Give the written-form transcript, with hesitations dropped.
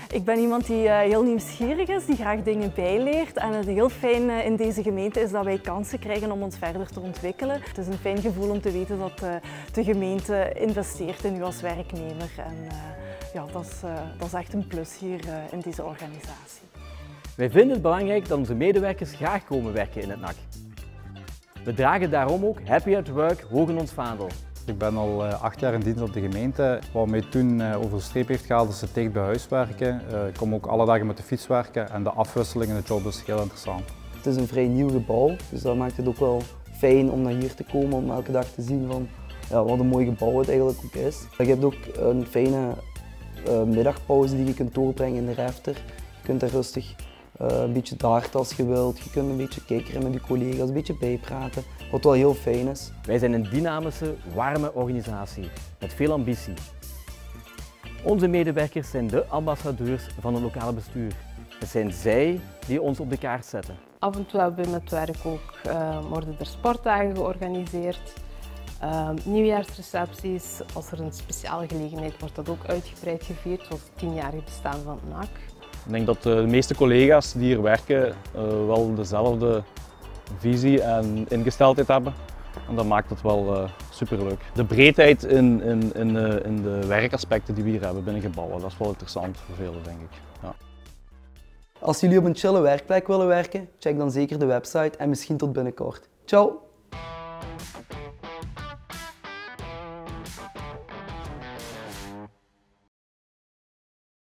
Ik ben iemand die heel nieuwsgierig is, die graag dingen bijleert. En het heel fijn in deze gemeente is dat wij kansen krijgen om ons verder te ontwikkelen. Het is een fijn gevoel om te weten dat de gemeente investeert in u als werknemer. En ja, dat is echt een plus hier in deze organisatie. Wij vinden het belangrijk dat onze medewerkers graag komen werken in het NAC. We dragen daarom ook Happy at Work hoog in ons vaandel. Ik ben al 8 jaar in dienst op de gemeente. Wat mij toen over de streep heeft gehaald is het dicht bij huis werken. Ik kom ook alle dagen met de fiets werken en de afwisseling in de job is heel interessant. Het is een vrij nieuw gebouw, dus dat maakt het ook wel fijn om naar hier te komen, om elke dag te zien van, ja, wat een mooi gebouw het eigenlijk ook is. Je hebt ook een fijne middagpauze die je kunt doorbrengen in de refter. Je kunt daar rustig een beetje darten als je wilt. Je kunt een beetje kikkeren met je collega's, een beetje bijpraten, wat wel heel fijn is. Wij zijn een dynamische, warme organisatie met veel ambitie. Onze medewerkers zijn de ambassadeurs van het lokale bestuur. Het zijn zij die ons op de kaart zetten. Af en toe hebben we met het werk ook worden er sportdagen georganiseerd, nieuwjaarsrecepties. Als er een speciale gelegenheid wordt dat ook uitgebreid gevierd, zoals het 10-jarig bestaan van het NAC. Ik denk dat de meeste collega's die hier werken wel dezelfde visie en ingesteldheid hebben. En dat maakt het wel superleuk. De breedheid in de werkaspecten die we hier hebben binnen gebouwen, dat is wel interessant voor velen, denk ik. Ja. Als jullie op een chille werkplek willen werken, check dan zeker de website en misschien tot binnenkort. Ciao!